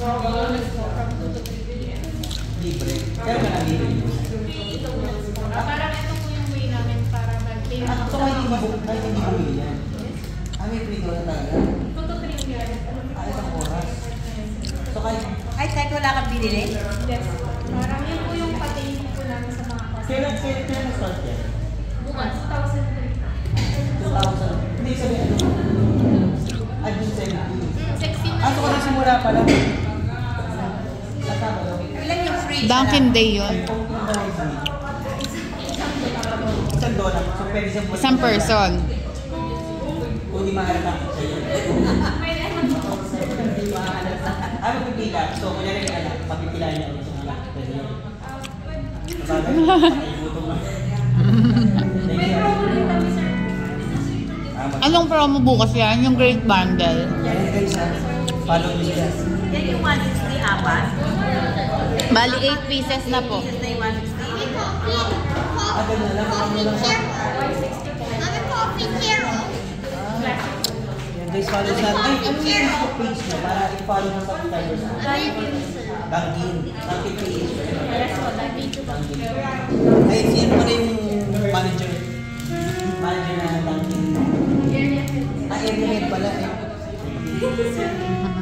Libre. Kaya ka nabili mo? Parang ito po yung way namin para mag-pay. So kahit hindi bumili yan? May free na talaga? 2 to 3 years. Isang oras. So kahit wala kang binili? Yes. Parang yun po yung patayin po namin sa mga customers. Kailan na-start yan? Bukas, 2003. 2000. Hindi sabi ano? June 17. 16 na So kung nagsimula pa lang? Ilan yung free? Dunkin' Day yun. $1. So pwede siyang Isang person. Kung di mahalata sa'yo. Magpipila. So kung yan yung anak, papipilahin niya ulit yung anak. Pwede yun. May promo rin kami, sir. Anong promo bukas yan? Yung Great Bundle. Follow nyo sila. Yan yung 160 apat. Bali, 8 pieces na po. Pieces na yung 160. Ganun na lang. Ano lang sa... Guys, follow sa... Ay, ano yung Facebook page niya? Para i-follow ng subscribers mo. Dunkin. Dunkin page. Ay, siya pala yung manager. Manager na Dunkin. Area head pala eh.